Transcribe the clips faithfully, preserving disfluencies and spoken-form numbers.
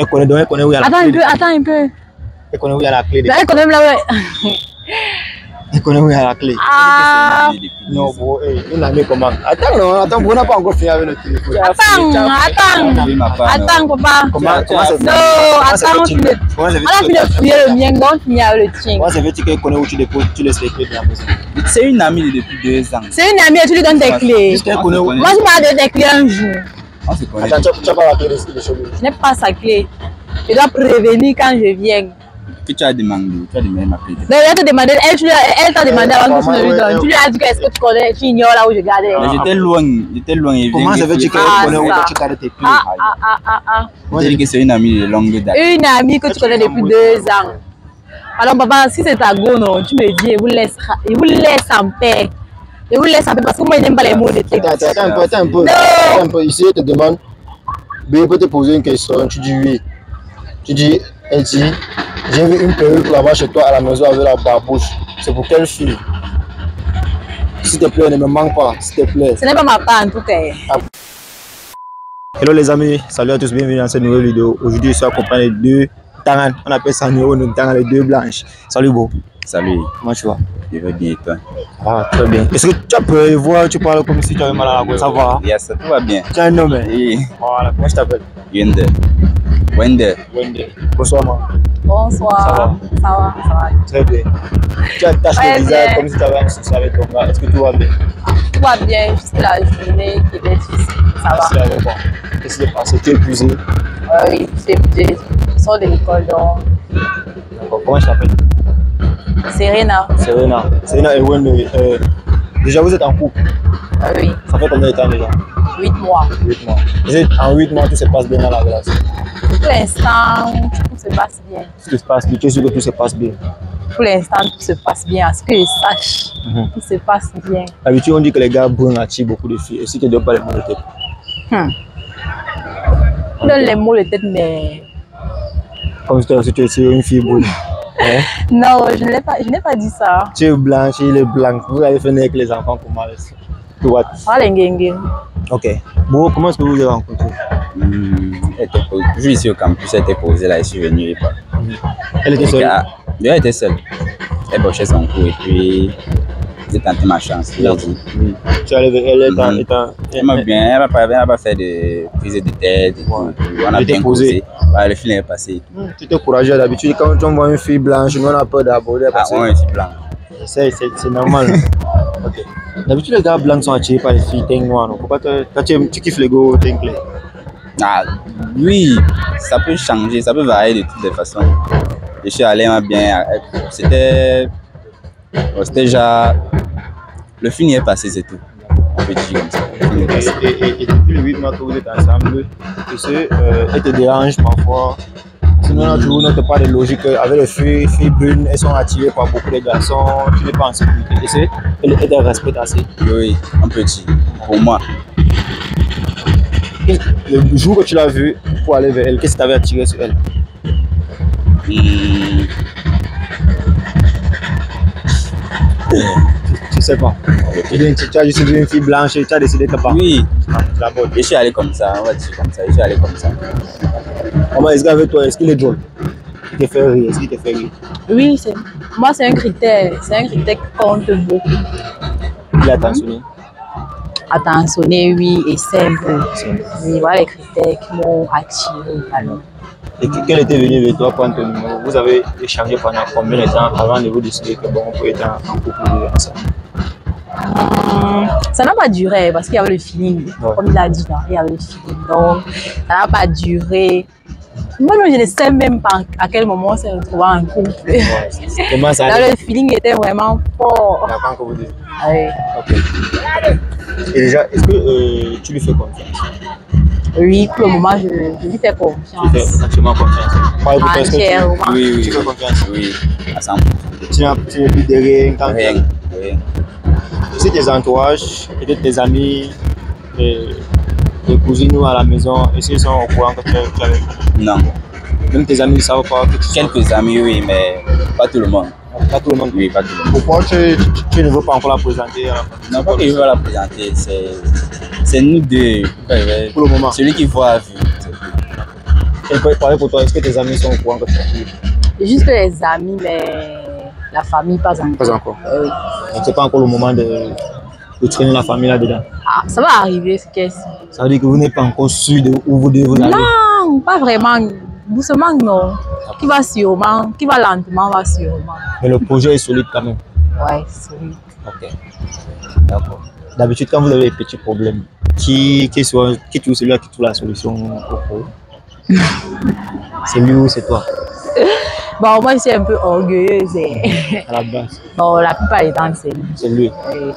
Elle connaît donc, elle connaît où il y a la Attends clé. un peu, attends un peu. Elle connaît où il y a la clé. Elle connaît là où... Elle connaît où il y a la clé. Ah. Non, bon, une amie comment? Attends, non, attends, on n'a pas encore fini avec le téléphone. Attends, attends. Attends, papa. Comment, comment ça fait? Non, attends, tu le... On a fini de fouiller le mien, donc il y a le tien. Comment ça fait-tu qu'elle connaît où tu déposes, tu laisses les clés de la maison? C'est une amie depuis deux ans. C'est une amie et tu lui donnes tes clés. Connaît où? Moi, je m'ai donné tes clés un jour. On se connaît. Attends, tu n'as pas la clé de chez lui. Je n'ai pas sa clé. Je dois prévenir quand je viens. Que tu as demandé, tu as demandé ma clé. Donc, elle t'a demandé, elle, tu lui as- elle t'a demandé avant que tu me lui donnes. Tu lui as dit que est-ce que tu connais, tu ignores là où je gardais. Mais j'étais loin, j'étais loin. et Comment ça viens- fait-tu qu'elle Ah, connaît où ça. tu gardes tes clés? Ah, ah, ah, ah, ah. Moi, j'ai dit que c'est une amie de longue date. Une amie que tu connais depuis deux ans. Alors, papa, si c'est ta go, non, tu me dis, il vous laisse, il vous laisse en paix. Il vous laisse en paix parce que moi, je n'aime pas les mots de texte. Attends, attends un peu, attends un peu. Non. Attends un peu. Ici, elle te demande, B peut te poser une question, tu dis oui. Tu dis, elle dit, j'ai vu une perruque là-bas chez toi à la maison avec la barbouche. C'est pour quelle fille? S'il te plaît, ne me manque pas, s'il te plaît. Ce n'est pas ma part en tout cas. Hello les amis, salut à tous, bienvenue dans cette nouvelle vidéo. Aujourd'hui, je suis accompagné de deux Tangan. On appelle ça Néo, nous Tangan, les deux blanches. Salut beau. Salut, Comment tu vas? je vais bien et toi? Ah, très bien. Est-ce que tu as pu voir, tu parles comme si tu avais mal à la gorge, ça va? Yes, tout va bien. Tu as un nom, hein? Et Voilà, comment je t'appelle? Wende. Wende. Wendy. Bonsoir, moi. Bonsoir. Ça va? Ça va, ça va. Très bien. Tu as taché Ouais, le visage bien. comme si tu avais un souci avec ton gars. Est-ce que tout va bien? Tout va bien jusqu'à la journée qui est difficile. Ça va. Merci avec moi. Qu'est-ce qui s'est passé? Tu es épuisé? Euh, oui, c'est épuisé. Je sors de l'école donc. D'accord. Comment je t'appelle? Serena. Serena. Serena et Wendy. Euh, déjà, vous êtes en couple. Euh, oui, Ça fait combien de temps déjà? huit mois. huit mois. Vous êtes en huit mois, tout se passe bien dans la relation. Pour l'instant, tout se passe bien. Tout se passe bien. Tu es sûr que tout se passe bien? Pour l'instant, tout se passe bien. À ce que je sache, Mhm. tout se passe bien. D'habitude, on dit que les gars bruns attirent beaucoup de filles. Et si tu ne donnes pas les mots de tête? Hmm. Je donne les mots de tête, mais Comme si tu- si tu es une fille brune. Hein? non, je n'ai pas, je n'ai pas dit ça. Tu es blanche, il est blanc. Vous avez fait naître les enfants comment? Tu vois? Ah, les ngenge. Ok. Bon, comment est-ce que vous vous avez rencontrés? Hmm, elle était posée. Je suis ici au campus, elle était posée là, je suis venu et pas. Elle était seule. Elle était seule. Elle bossait son cours et puis j'ai tenté ma chance. Je l'ai dit. Oui. Tu allais vers elle, elle est en- Mhm. est en- Elle m'a bien, elle m'a pas, elle m'a pas fait de prise de tête. Et tout, Ouais. et tout. On a Elle était bien posée. causé. Ouais, le film est passé. et tout. Tu étais courageux d'habitude. Quand on voit une fille blanche, nous on a peur d'aborder. Ah, parce que ouais, je suis blanc. c'est c'est- c'est normal. Ok. D'habitude, les gars blancs sont attirés par les filles teint noir. non? Pourquoi te- toi, tu, tu kiffes les gars teint clair? Ah, oui, ça peut changer, ça peut varier de toutes les façons. Je suis allé hein, bien. C'était. bon, C'était déjà. Le film est passé, c'est tout. On peut dire comme ça. Le film est Et, passé. et, et, et depuis les huit mois que vous êtes ensemble, est-ce que euh, elle te dérange parfois? Sinon, on a toujours notre part de logique. Avec les filles, filles brunes, elles sont attirées par beaucoup de garçons. Tu n'es pas en sécurité. Est-ce qu'elle elle te respecte assez? Oui, oui, on peut dire. Pour moi. Le jour que tu l'as vue pour aller vers elle, qu'est-ce qui t'avait attiré sur elle? Hmm, Tu sais pas. Tu, tu, tu as juste vu une fille blanche et tu as décidé de te battre. oui, Tu la bottes. je suis allé comme ça, on va dire comme ça. Je suis allé comme ça. Comment est-ce qu'avec toi, est-ce qu'il est drôle? Il te fait rire, est-ce qu'il te fait rire? Oui, c'est, moi, c'est un critère. C'est un critère qui compte beaucoup. Il est attentionné. Attentionné, oui, et simple. Oui, voilà les critères qui m'ont attiré. Alors. Et que- quel était venu vers toi prendre ton numéro? Vous avez échangé pendant combien de temps avant de vous décider que bon, on peut être en, en couple ensemble? Hum, ça n'a pas duré parce qu'il y avait le feeling. Ouais. Comme il a dit, là, il y avait le feeling. Donc, ça n'a pas duré. Moi, je ne sais même pas à quel moment on s'est retrouvés en couple. Ouais, c'est- c'est- comment ça Là, allait? le feeling était vraiment fort. Avant que vous disiez. Oui. Ok. Et déjà, est-ce que euh, tu lui fais confiance? Oui, pour le moment, je, je lui fais Tu lui fais confiance. entièrement confiance? Par exemple, est-ce que tu- Entièrement. Oui, oui, Tu fais confiance? oui. À cent Tu n'as tu n'es plus de rien quand Rien, rien. c'est tes entourages, peut-être tes amis, tes, tes cousines ou à la maison, est-ce qu'ils sont au courant que tu es tu es avec eux? Non. Même tes amis ne savent pas que tu es Quelques amis, oui, mais pas tout le monde. pas tout le monde. Oui, pas tout le monde. Pourquoi tu, tu, tu ne veux pas encore la présenter à la famille? Non, pas que je veux la présenter, c'est c'est nous deux. Pour le moment. Celui qui voit a vu. Et pareil pour toi, est-ce que tes amis sont au courant que tu es libre? Juste les amis, mais la famille, pas encore. Pas encore. Euh, oui. Donc, c'est pas encore le moment de, de traîner la famille là-dedans. Ah, ça va arriver, ce qu'est-ce. Ça veut dire que vous n'êtes pas encore sûr de où vous devez vous aller. Non, pas vraiment. Doucement, non. Qui va sûrement, qui va lentement, va sûrement. Mais le projet est solide quand même. Ouais, c'est oui. Ok. D'accord. D'habitude, quand vous avez des petits problèmes, qui, qui, soit, qui trouve celui-là qui trouve la solution au problème? C'est lui ou c'est toi? Bon, moi, je suis un peu orgueilleuse. Et... À la base. Bon, la plupart du temps, c'est lui. C'est lui. Oui.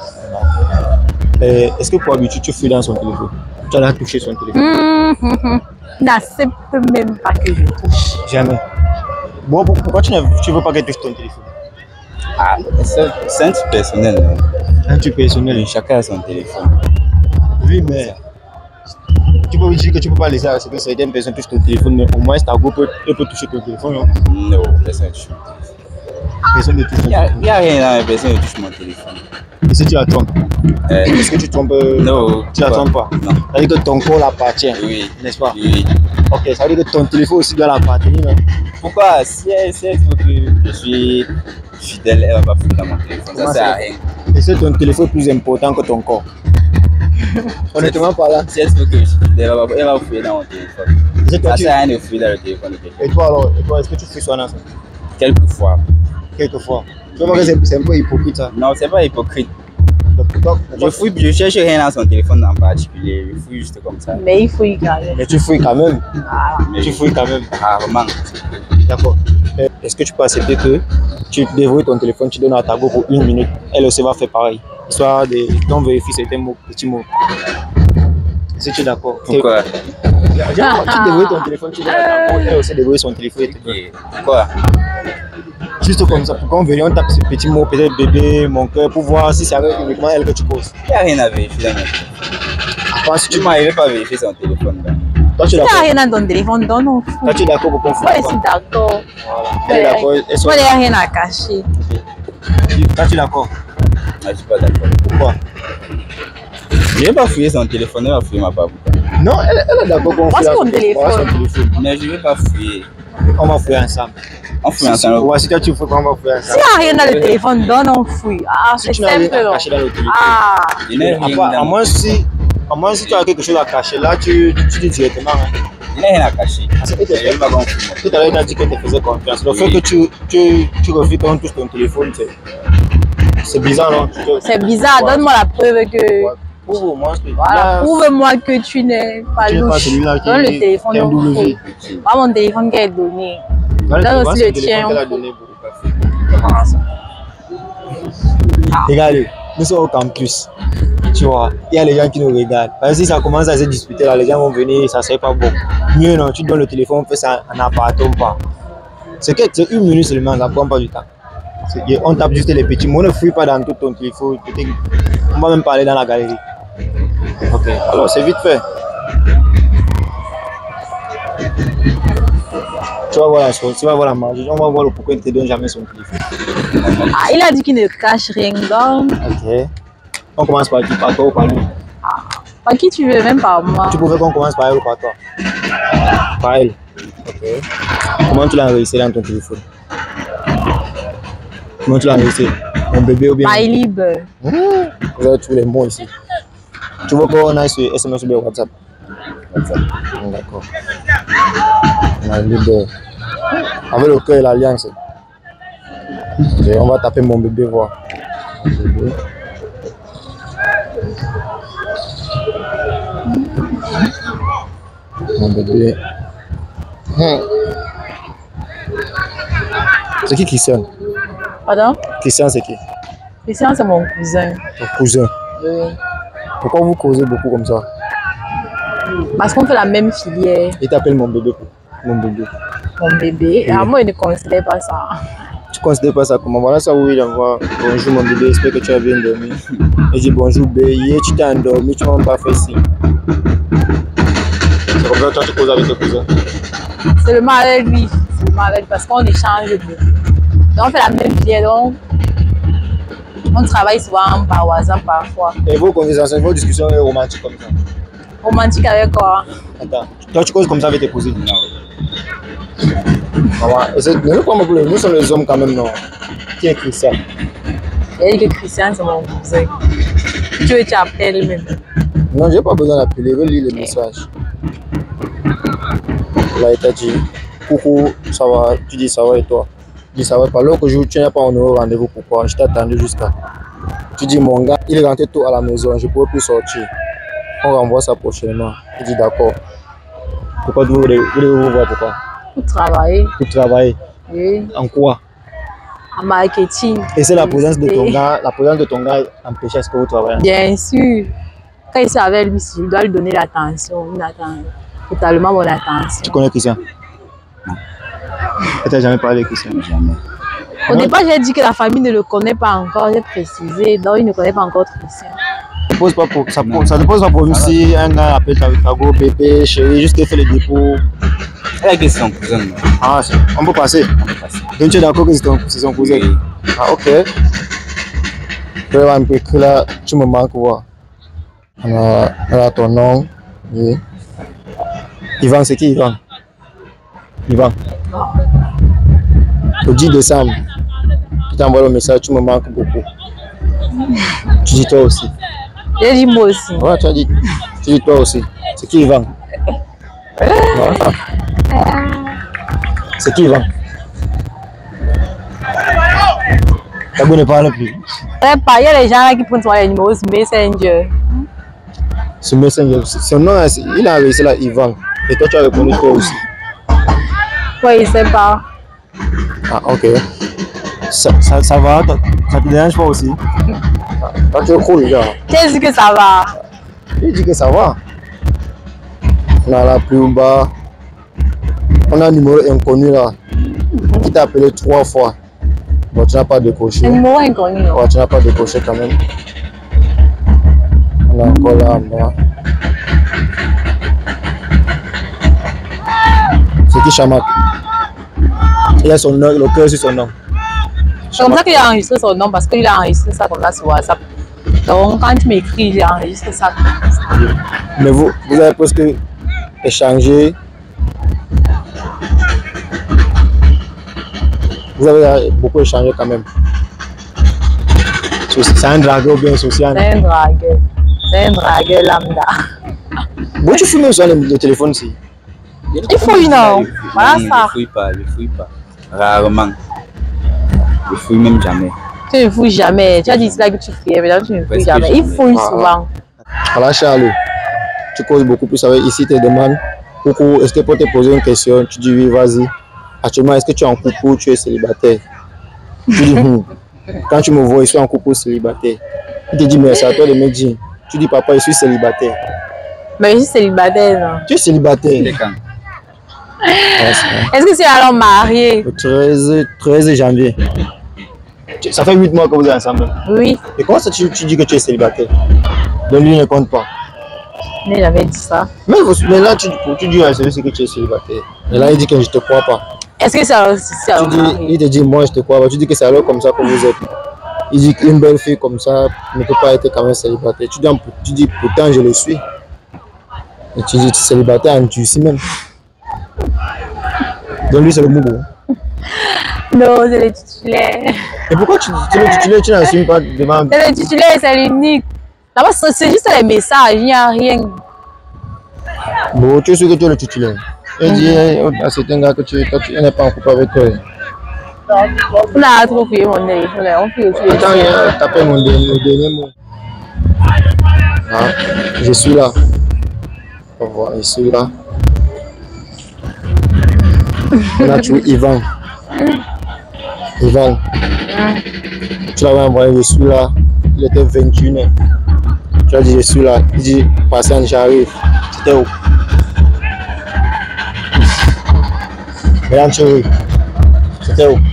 Euh, Est-ce que pour habitude, tu fouilles dans son téléphone? Tu as touché son téléphone? Mmh, mmh, mmh. Il n'accepte même pas que je touche. Jamais. Bon, pourquoi tu ne tu veux pas qu'elle touche ton téléphone? Ah, c'est un truc personnel. hein. Un truc personnel. Oui, chacun a son téléphone. Oui, mais tu peux dire que tu peux pas laisser que certaines personnes touchent ton téléphone, mais au moins ta go peut, peut toucher ton téléphone. Non, Non, personne ne touche mon téléphone. personne ne touche ton Il n'y a, téléphone. il y a rien là, mais personne ne touche mon téléphone. Et si tu la trompes, Euh, est-ce que tu trompes euh, non. Tu la trompes pas? Non. Ça veut dire que ton corps l'appartient, Oui. n'est-ce pas? Oui. Ok, ça veut dire que ton téléphone aussi doit l'appartenir. Hein? Pourquoi? Si elle, si elle veut que je suis fidèle, elle va pas fouiller dans mon téléphone. Ça Comment sert à ça? rien. Et c'est ton téléphone plus important que ton corps. Honnêtement parlant. Si elle veut que je suis fidèle, elle va, elle va fouiller dans mon téléphone. C'est toi, Ça tu... sert à rien de fouiller dans le téléphone de quelqu'un. Et toi alors, et toi, est-ce que tu fais ça dans ça? Quelquefois. Quelquefois. Tu vois que c'est c'est un peu hypocrite ça. Non, c'est pas hypocrite. Donc, pourquoi- Je pourquoi- fouille, je cherche rien dans son téléphone en particulier. Je fouille juste comme ça. Mais il faut y garder. Mais tu fouilles quand même. Voilà. Mais Tu fouilles quand même. rarement. D'accord. Euh, Est-ce que tu peux accepter que tu déverrouilles ton téléphone, tu donnes à ta go pour une minute, elle aussi va faire pareil, histoire de non vérifier certains mots, petits mots. Est-ce que tu es d'accord? Pourquoi? Tu déverrouilles ton téléphone, tu donnes à ta go, elle aussi déverrouille son téléphone. et te donne. Et Pourquoi? Juste comme ça, pour qu'on vérifie, on tape ce petit mot, peut-être bébé, mon cœur, pour voir si c'est avec uniquement elle que tu poses. Il n'y a rien à vérifier dans mon téléphone. Après, si Tu tu m'arrives pas à vérifier son téléphone. là. toi, tu es Il n'y a d'accord. rien dans ton téléphone, donc on fout. Toi, tu es d'accord pour qu'on fasse. Moi, je suis d'accord. Elle est d'accord. elle Moi, il n'y a rien à cacher. Toi, tu es d'accord. Ah, je suis pas d'accord. Pourquoi? Je vais pas fouiller son téléphone, elle va fouiller ma babouka. Non, elle, elle est d'accord qu'on Moi, fouille c'est mon son téléphone. son téléphone. Mais je vais pas fouiller. On va fouiller ensemble. On fouille Si, ensemble. ouais, si toi tu fouilles, on va fouiller S'il ensemble. n'y a rien dans le téléphone, donc on fouille. Ah, Si c'est tu n'as rien simple. à non? cacher dans le téléphone. Ah, Il n'y a À, rien part- à dans- moins si, à moins si tu as quelque chose à cacher, là tu, tu dis directement. Hein. il n'y a rien à cacher. Parce que Je vais pas qu'on fouille. tout à l'heure, tu as dit qu'elle te faisait confiance. Le fait que tu, tu, tu refuses qu'on touche ton téléphone, c'est, c'est bizarre, non? Tu te- c'est bizarre. Ouais. Donne-moi la preuve que. Ouais. Prouve au moins que Voilà, là, prouve-moi que tu n'es pas tu n'es pas louche. celui-là qui Donne le qui téléphone, est un on double fouille. V. Pas mon téléphone qu'elle est donné. Voilà, Donne tu aussi vois, le c'est tien, téléphone qu'elle a on donné pour pas faire. Regardez, nous sommes au campus. Tu vois, il y a les gens qui nous regardent. Parce que si ça commence à se disputer, là, les gens vont venir, ça serait pas bon. Mieux non, tu donnes le téléphone, on fait ça en appartement pas. C'est que c'est une minute seulement, ça prend pas du temps. C'est- On tape juste les petits mots, on ne fouille pas dans tout ton téléphone. peut-être- On va même parler dans la galerie. Ok, alors c'est vite fait. Tu vas voir la chose, tu vas voir la magie, on va voir le pourquoi il ne te donne jamais son téléphone. Ah, il a dit qu'il ne cache rien. Donc, Ok. On commence par qui? Par toi ou par lui? par qui tu veux, même par moi. Tu pouvais qu'on commence par elle ou par toi? Par elle. Ok. Comment tu l'as enregistré dans ton téléphone? Comment tu l'as enregistré? Mon bébé ou bien? My libre. Vous avez tous les mots ici. Tu veux qu'on aille sur S M S ou bien WhatsApp? WhatsApp. D'accord. On a libre. Avec le cœur et l'alliance. Ok, on va taper mon bébé voir. Mon bébé. Mon bébé. Hmm. C'est qui Christian? Pardon? Christian, c'est qui? Christian, c'est mon cousin. Ton cousin. Oui. Pourquoi vous causez beaucoup comme ça? Parce qu'on fait la même filière, Il t'appelle mon bébé. Mon bébé. mon bébé. Et à moi, il ne considère pas ça. Tu considères pas ça comment? Voilà ça où il envoie bonjour mon bébé, j'espère que tu as bien dormi. Et dit bonjour bébé, hier tu t'es endormi, tu m'as pas fait signe. C'est comme ça que toi tu causes avec tes cousins. C'est le mal avec lui. C'est le mal avec lui parce qu'on échange beaucoup. Donc, on fait la même filière. Donc, on travaille souvent par WhatsApp parfois. Et vos conversations, vos discussions sont romantiques comme ça. Romantique avec quoi? Attends, toi tu causes comme ça avec tes cousines? Non. Maman, ne pas me pleurer, nous sommes les hommes quand même, non? Qui est Christian? Il a dit que Christian, c'est mon cousin. Tu veux, tu appelles même. Non, j'ai pas besoin d'appeler, je vais lire les messages. Là, il t'a dit, coucou, ça va? Tu dis ça va et toi? Tu dis ça va pas. L'autre jour, tu n'as pas un rendez-vous, pourquoi? Je t'ai attendu jusqu'à. Tu dis, mon gars, il est rentré tôt à la maison, je ne pourrais plus sortir. On renvoie ça prochainement. Il dit d'accord. Pourquoi vous voulez vous voir? Pourquoi? Pour travailler. Pour travailler. Oui. En quoi? En marketing. Et c'est la présence de ton gars, la présence de ton gars empêche à ce que vous travaillez? Bien sûr. Quand il est avec lui, je dois lui donner l'attention, une attention, totalement mon attention. Tu connais Christian? Non. Tu n'as jamais parlé de Christian? Jamais. Au ouais. départ, j'ai dit que la famille ne le connaît pas encore, j'ai précisé, donc il ne connaît pas encore Christian. Ça pose pas pour, ça, pose, ça ne pose pas pour nous si un gars appelle ta go, bébé, chérie, juste qu'il fait le dépôt. Elle a que c'est son cousin. Ah, on peut passer. On peut passer. Donc tu es d'accord que c'est son cousin? Oui. Ah, ok. Je vais un peu écrire là, tu me manques quoi? On a, on a ton nom. Oui. Yvan, c'est qui Yvan? Yvan. Le dix décembre, tu t'envoies le message, tu me manques beaucoup. Tu dis toi aussi. J'ai dit moi aussi. Ouais, tu as dit, tu dis toi aussi. C'est qui Yvan? C'est qui Yvan? Tabou ne parle plus. Il y a les gens là qui prennent les numéros sur Messenger. Sur Messenger, son nom, il a réussi là, Yvan. Et toi, tu as répondu toi aussi. Oui, il ne sait pas. Ah, ok. Ça, ça, ça va? Ça te dérange pas aussi? Ah, tu es cool, gars. Qui dit que ça va? Il dit que ça va. On a la plus bas. On a un numéro inconnu là. Qui t'a appelé trois fois. Bon, tu n'as pas décoché. Un numéro inconnu, non? Ouais, tu n'as pas décoché quand même. On a encore là en bas. C'est qui Chamak? Il a son nom, le cœur sur son nom. C'est comme ça qu'il a enregistré son nom parce qu'il a enregistré ça comme ça sur WhatsApp. Donc quand tu m'écris, il a enregistré ça. Mais vous, vous avez presque échangé. Vous avez beaucoup échangé quand même. C'est un dragueur ou bien social? C'est un dragueur. C'est un dragueur lambda. Bon, tu fumes sur le téléphone ici? Il fouille, non? Voilà ça. Il ne fouille pas, il ne fouille pas. Rarement. Il ne fouille même jamais. Tu ne fouilles jamais. Tu as dit là que tu fouillais, mais là tu ne fouilles jamais. Il fouille souvent. Voilà, Charles. Tu causes beaucoup plus avec ici, tu te demandes. Coucou, est-ce que pour te poser une question? Tu dis oui, vas-y. Actuellement, est-ce que tu es en couple ou tu es célibataire? Tu dis hum. Quand tu me vois, je suis en couple ou célibataire. Il te dit, mais c'est à toi de me dire. Tu dis, papa, je suis célibataire. Mais je suis célibataire, non? Tu es célibataire. C'est quand? Est-ce que c'est alors marié? Le treize, treize janvier. Ça fait huit mois que vous êtes ensemble. Oui. Et comment ça tu, tu dis que tu es célibataire? Donc lui ne compte pas. Mais j'avais dit ça. Mais, mais là, tu, tu dis à celui que tu es célibataire. Et là, il dit que je ne te crois pas. Est-ce que c'est alors, c'est alors tu dis, il te dit, moi, je te crois pas. Tu dis que c'est alors comme ça que vous êtes. Il dit qu'une belle fille comme ça ne peut pas être quand même célibataire. Tu dis, tu dis pourtant, je le suis. Et tu dis, tu es célibataire en Turquie même. Donc lui, c'est le mougou. Non, c'est le titulaire. Et pourquoi tu, tu le titulaire, tu n'assumes pas devant... C'est le titulaire, c'est l'unique. Là-bas, c'est juste les messages, il n'y a rien. Bon, tu es sûr que tu es le titulaire. Il dit à certains gars que tu n'es pas en couple avec toi. On a trop fouillé mon téléphone, on fouille aussi. Attends, t'appelles mon dernier mot. Ah, je suis là. Au revoir, je suis là. On a trouvé Yvan. Yvan. Tu l'avais envoyé, je suis là. Il était vingt et une heures. Tu as dit, je suis là. Il dit, patiente, j'arrive. C'était où? Mesdames, chérie. C'était où?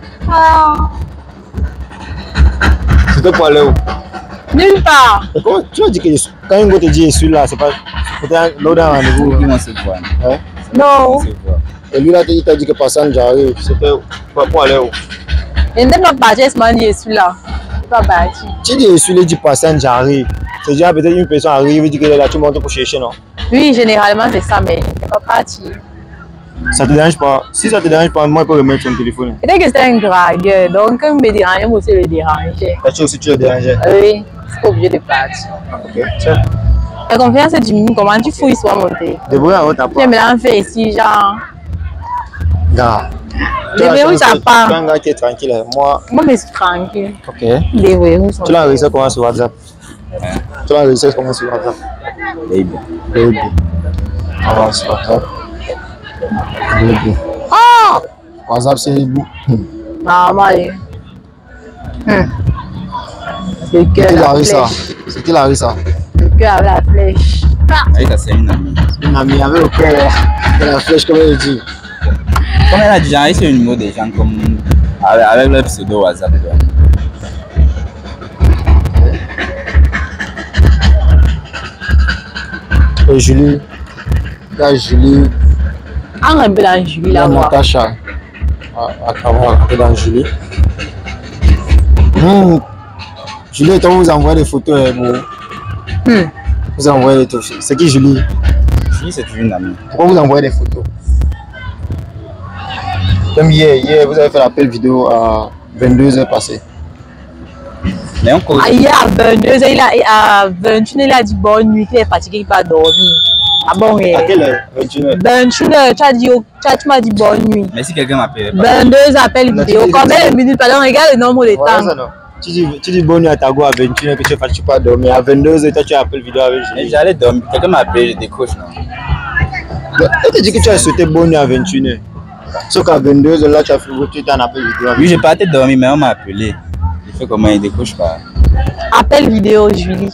C'était pour aller où? Nulle part. Et comment tu as dit que je suis... Quand une te dit, je suis là, c'est pas... Peut-être l'autre rendez-vous. Comment se voit? Hein? Non. Et lui là, il t'a dit que personne j'arrive. C'était pour aller où? Il ne peut pas partir, ce moment, je suis là. Il ne peut pas partir. Tu dis, je suis là, il dit personne j'arrive. C'est déjà peut-être une personne arrive, il dit que là, tu montes pour chercher, non? Oui, généralement, c'est ça, mais il ne peut pas partir. Ça te dérange pas? Si ça te dérange pas, moi, je peux remettre ton téléphone. Peut-être que c'était un dragueur, donc comme me dérangeait, moi aussi le dérangeait. La chose aussi, tu le dérangeais. Oui, c'est pas obligé de partir. Ok, tiens. La confiance diminue, comment tu fouilles soit monté? Débrouille à ta Tu part. me l'as fait ici, genre. Gars. Déverrouille ta part. Tu es un gars qui est tranquille. Moi, Moi, je suis tranquille. ok. Déverrouille son. Tu l'as réussi comment sur WhatsApp? Tu l'as réussi comment sur WhatsApp? Baby. Baby. Ah, sur WhatsApp. Baby. Ah! WhatsApp, c'est bon. Normal. Hum. Le cœur, C'était la Larissa. flèche. C'était Larissa. Le cœur avec la flèche. Ah! Larissa, c'est une amie. Une amie avec le cœur et la flèche, comme elle dit. Comme elle a dit, j'ai essayé le numéro des gens comme avec, avec leur pseudo WhatsApp. quoi. Et Julie. Il y a Julie. On est dans Julie Il y a là-bas. Natacha. À, à travers, à dans Julie. Mmh. Julie, toi, vous envoyez des photos. Eh, vous. Hum. Vous envoyez des photos. C'est qui Julie? Julie, c'est toujours une amie. Pourquoi vous envoyez des photos? Comme hier, hier, vous avez fait l'appel vidéo à vingt-deux heures passées. Mais on cause. Ah, il y a vingt-deux heures, il a, à vingt et une, il a dit bonne nuit, il est fatigué, il va dormir. Ah bon, À eh. quelle heure? vingt et une heures. vingt et une heures, tu as dit, oh, tu as- tu m'as dit bonne nuit. Mais si quelqu'un m'appelle. vingt-deux appels Non, vidéo. tu dis- Combien de minutes? Pardon, regarde le nombre de Voilà temps. ça, non? Tu dis, tu dis bonne nuit à ta go à vingt et une heures que tu es fatigué, tu peux pas dormir. À vingt-deux heures, toi, tu as appelé vidéo avec Mais Julie. j'allais dormir. Quelqu'un m'a appelé, je décroche. Non. Elle te dit que tu as souhaité bonne nuit à vingt et une heures. Sauf qu'à vingt-deux heures, là, tu as fait tu étais en appel vidéo avec Oui, je partais dormir, mais on m'a appelé. Il fait comment il décroche pas. Appel vidéo, Julie.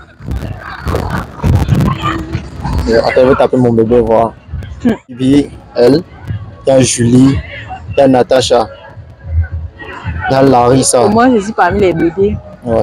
Euh, Attends, je vais taper mon bébé, voir. Hmm. Et puis, elle, il y a Julie, il y a Natacha, il y a Larissa. Moi, je suis parmi les bébés. Ouais.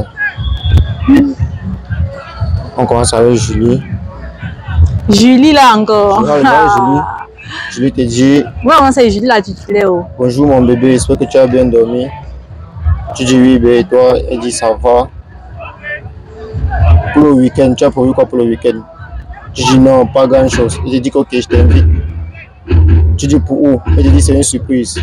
On commence avec Julie. Julie, là encore. Regarde, regarde, Julie. Julie te dit Moi, c'est Julie, la titulaire. Oh. bonjour mon bébé, j'espère que tu as bien dormi. Tu dis oui, bébé, et toi, elle dit ça va. Pour le week-end, tu as prévu quoi pour le week-end? Tu dis non, pas grand chose. Elle te dit ok, je t'invite. Tu dis pour où? Elle te dit c'est une surprise.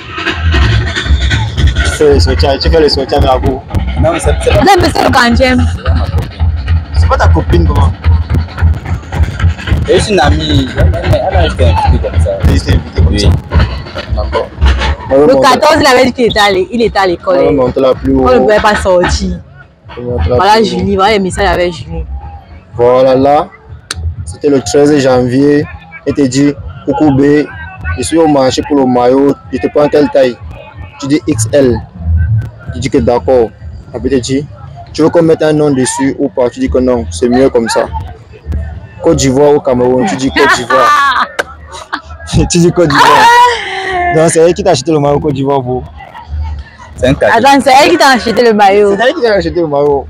Tu fais le soutien, tu fais le soutien avec la boue. Non, mais c'est c'est pas Vous avez fait le quantième. C'est pas ta copine comment? Elle est une amie. Elle m'a juste invité comme ça. Elle s'est invitée comme Oui. ça. D'accord. Le quatorze, il avait dit qu'il était à l'é- il était à On va l'école. monter la plus haut. On ne pouvait pas sortir. On va monter la Voilà plus haut. Julie, voilà les messages avec Julie. Voilà là, c'était le treize janvier. Elle te dit, coucou B, je suis au marché pour le maillot, je te prends quelle taille? Tu dis X L. Tu dis que d'accord. Après te dit, tu veux qu'on mette un nom dessus ou pas? Tu dis que non, c'est mieux comme ça. Côte d'Ivoire ou Cameroun, tu dis Côte d'Ivoire. Tu dis Côte d'Ivoire. Non, c'est elle qui t'a acheté le maillot Côte d'Ivoire pour. C'est un cadeau. Attends, c'est elle qui t'a acheté le maillot. C'est elle qui t'a acheté le maillot.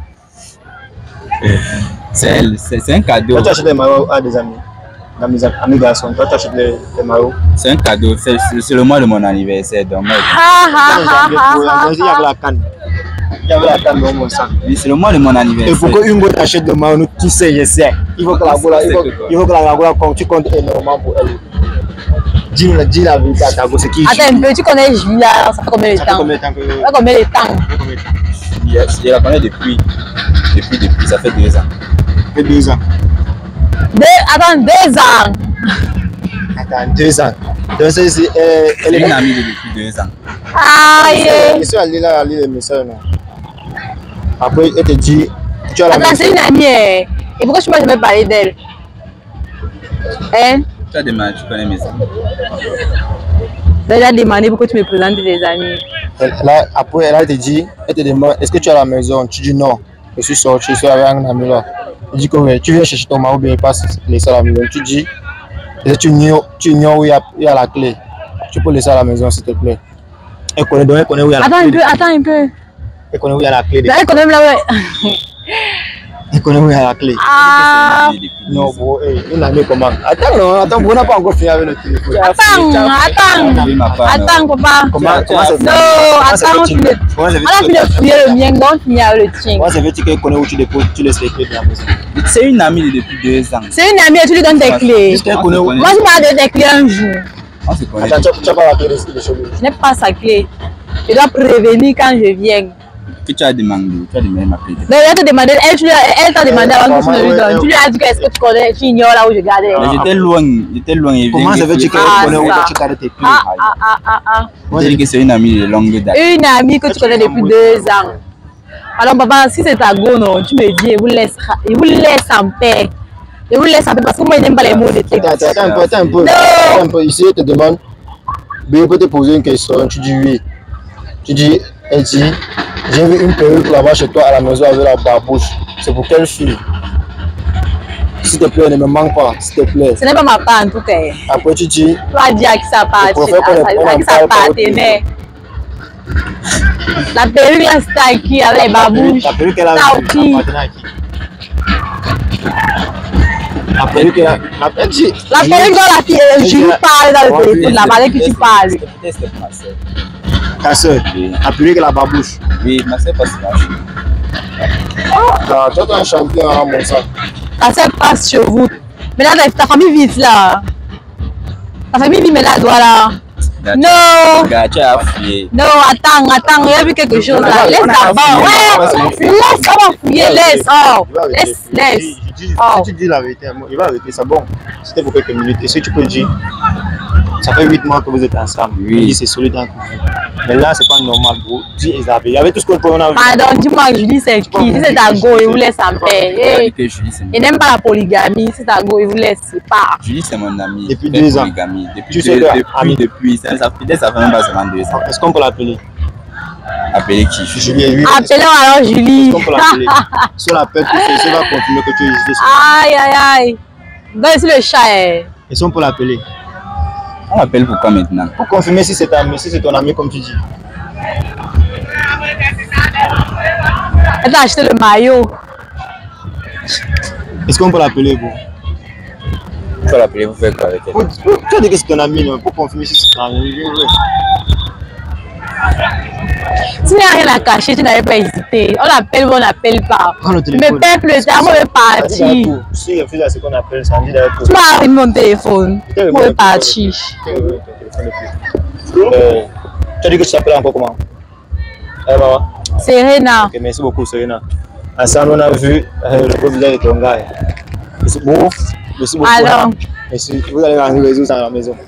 C'est elle. C'est c'est un cadeau. Toi, tu achètes les maillots à des amis. À mes amis garçons, toi, tu achètes les, les maillots. C'est un cadeau. C'est c'est le mois de mon anniversaire. Donc, moi, Ha ha Il y ha avait ha. la canne. Il y avait la canne dans mon sac. oui, c'est le mois de mon Et anniversaire. pour qu'une go t'achète de maillot, tu sais, je sais. Il faut que la go, là, il faut, il faut que la go, là, compte, tu comptes énormément pour elle. Dis, dis la vérité à ta go, c'est qui? Attends un peu, tu connais Julie là, ça fait combien de Ça fait temps? combien de temps que. Ça fait combien de temps? Ça fait combien de temps? Je je la connais depuis. Depuis, depuis. Ça fait deux ans. Ça fait deux ans. Deux, attends, deux ans. Attends, deux ans. Donc, c'est, c'est, euh, elle C'est une est. amie de depuis deux ans. Aïe. Je suis allé là, à lire les messages, non. Après, elle te dit, tu as la Attends, c'est une amie. eh. Et pourquoi tu m'as jamais parlé d'elle? Hein? Tu as demandé, tu connais mes amis. J'ai déjà demandé pourquoi tu me présentes des amis. Elle, là, après, elle te dit, elle te demande, est-ce que tu es à la maison? Tu dis non. Je suis sorti, je suis avec un ami là. Il dit que oui, tu viens chercher ton mari ou bien il passe laisser à la maison. Tu dis, et tu ignores, tu ignores où il y, a, il y a la clé. Tu peux laisser à la maison, s'il te plaît. Elle connaît donc, elle connaît où il y a la Attends un clé. peu, attends un peu. Elle connaît où il y a la clé. Là, elle connaît même là. Ouais. Elle connaît où il y a la clé. Ah. Depuis deux Non, ans. bro, hey, une amie comment? Attends, non, attends, on n'a pas encore fini avec le téléphone. Attends, attends. Oui, ma part, non. Attends, papa. Comment, comment ça fait? Non, Comment ça attends, fait, tu Tinder? le. Comment ça fait, On a fini Tinder? de fouiller le mien, donc on finit avec le tien. Comment ça fait qu'elle connaît où tu déposes, tu laisses les clés de la maison? C'est une amie de depuis deux ans. C'est une amie, tu lui donnes tes clés. Juste qu'elle connaît où. Moi, je m'en donné tes clés un jour. On se connaît. Attends, tu n'as pas la clé de chez lui. Je n'ai pas sa clé. Je dois prévenir quand je viens. Que tu as demandé, tu as demandé ma clé. Mais elle t'a demandé, elle, tu lui as- elle t'a demandé avant que tu ne lui donnes. Tu lui as dit est-ce que tu connais, tu ignores là où je gardais. Mais j'étais loin, j'étais loin. et Comment vient ça veut-tu qu'elle Ah, connaît où ça. tu gardes tes clés? Ah, ah, ah, ah, ah. Moi, j'ai dit que c'est une amie de longue date. Une amie que tu connais depuis deux ans. Alors, papa, si c'est ta go, non, tu me dis, il vous laisse, il vous laisse en paix. Il vous laisse en paix parce que moi, il n'aime pas les mots de texte. Attends, attends, attends un peu, attends un peu. Non. Attends un peu. Ici, elle te demande, B peut te poser une question, tu dis oui. Tu dis, elle dit, j'ai vu une perruque là-bas chez toi à la maison avec la barbouche. C'est pour quelle fille? S'il te plaît, ne me manque pas, s'il te plaît. Ce n'est pas ma part en tout cas. Après, tu dis, Tu vas dire à qui ça appartient, Je préfère qu'on à ait- à qui on ça en parle pas appartenait. La perruque là, c'était à qui avec les babouches? la perruque qu'elle a Ça vue, aussi. appartenait à qui? La perruque qu'elle a. La perruque, si. La perruque dont la fille, je lui parle dans le téléphone, la manière que tu parles. Peut-être c'était ma soeur. Ta soeur, Oui. la perruque et la barbouche. Oui, ma soeur passe là. Ah, toi, tu es un champion, hein, mon sang. Ta soeur passe chez vous. Maintenant, ta- ta famille vit là. Ta famille vit maintenant à Douala. Non. Gacha a fouillé. Non, attends, attends, il y a vu quelque chose là. Laisse d'abord. Ouais, laisse, comment fouiller, laisse. Oh, laisse, laisse. Je dis- Oh. Si tu dis la vérité, moi, il va arrêter, c'est bon. C'était pour quelques minutes. Et si tu peux dire, ça fait huit mois que vous êtes ensemble. Oui. Il dit c'est solide en couple. Mais là, c'est pas normal, gros. Dis Isabelle. Il y avait tout ce qu'on peut en avoir. Pardon, dis-moi, Julie, c'est qui? Si c'est ta go, il vous laisse en paix. Eh, Que Julie, c'est il mon n'aime pas la polygamie. Si c'est ta go, il vous laisse, c'est pas. Julie, c'est mon ami. Depuis Fait deux ans. polygamie. Depuis Tu sais deux- que- depuis, ami. depuis, ça, ça, peut-être ça fait même pas seulement deux ans. Est-ce qu'on peut l'appeler? Appelez qui? Julie, lui. Appelons alors Julie. Est-ce qu'on peut l'appeler? Si on l'appelle, il va confirmer que tu es juste. Aïe, aïe, aïe. Donc, ici le chat est. Est-ce qu'on peut l'appeler? On l'appelle pourquoi maintenant? Pour confirmer si c'est ta amie, si c'est ton ami, comme tu dis. Elle t'a acheté le maillot. Est-ce qu'on peut l'appeler, bro? Il faut l'appeler, vous faites quoi avec elle? Pour- pour- Tu as dit que c'est ton ami, non? Pour confirmer si c'est ton ami. Oui, oui. Tu n'as rien à cacher, tu n'avais pas hésité. On appelle ou on n'appelle pas. Prends le Mais téléphone. perds plus tard, moi, je vais partir. Si il refuse à ce qu'on appelle, ça me dit d'aller Tu m'as arrêté mon téléphone. Moi, je vais partir. Euh, tu as dit que tu t'appelles encore comment? Eh, maman. Serena. Ok, merci beaucoup, Serena. Ensemble, on a vu euh, le beau visage de ton gars. Merci beaucoup. Merci beaucoup. Alors. Merci. Vous allez rendre les réseaux à la maison.